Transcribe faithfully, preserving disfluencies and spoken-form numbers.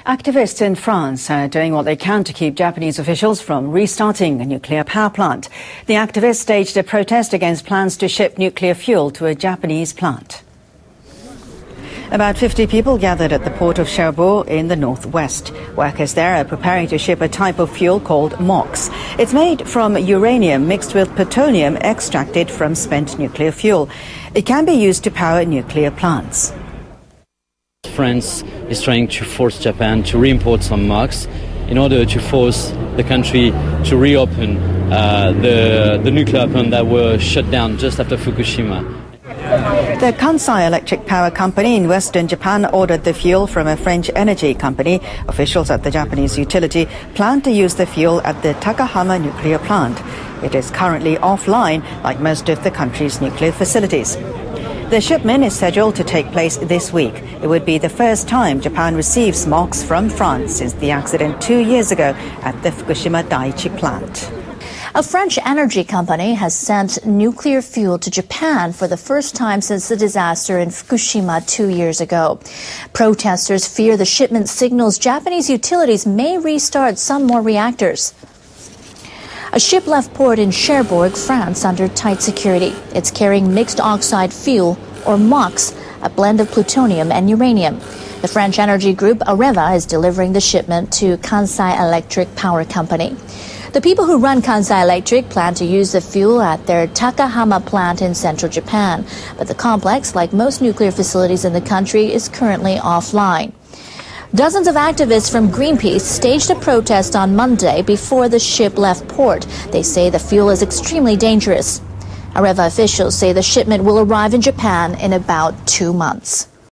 Activists in France are doing what they can to keep Japanese officials from restarting a nuclear power plant. The activists staged a protest against plans to ship nuclear fuel to a Japanese plant. About fifty people gathered at the port of Cherbourg in the northwest. Workers there are preparing to ship a type of fuel called MOX. It's made from uranium mixed with plutonium extracted from spent nuclear fuel. It can be used to power nuclear plants. France is trying to force Japan to re-import some MOX in order to force the country to reopen uh, the, the nuclear plant that were shut down just after Fukushima. The Kansai Electric Power Company in western Japan ordered the fuel from a French energy company. Officials at the Japanese utility plan to use the fuel at the Takahama nuclear plant. It is currently offline, like most of the country's nuclear facilities. The shipment is scheduled to take place this week. It would be the first time Japan receives MOX from France since the accident two years ago at the Fukushima Daiichi plant. A French energy company has sent nuclear fuel to Japan for the first time since the disaster in Fukushima two years ago. Protesters fear the shipment signals Japanese utilities may restart some more reactors. A ship left port in Cherbourg, France, under tight security. It's carrying mixed oxide fuel, or MOX, a blend of plutonium and uranium. The French energy group Areva is delivering the shipment to Kansai Electric Power Company. The people who run Kansai Electric plan to use the fuel at their Takahama plant in central Japan, but the complex, like most nuclear facilities in the country, is currently offline. Dozens of activists from Greenpeace staged a protest on Monday before the ship left port. They say the fuel is extremely dangerous. Areva officials say the shipment will arrive in Japan in about two months.